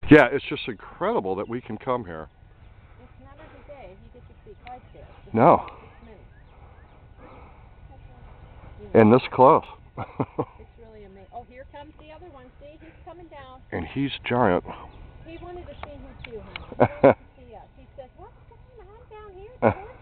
Yeah, it's just incredible that we can come here. It's not every day you get to see Clydesdales. No. It's And this close. it's really amazing. Oh, here comes the other one. See, he's coming down. And he's giant. He wanted to see him too, honey. He wanted to see us. He says, "What's going on down here?"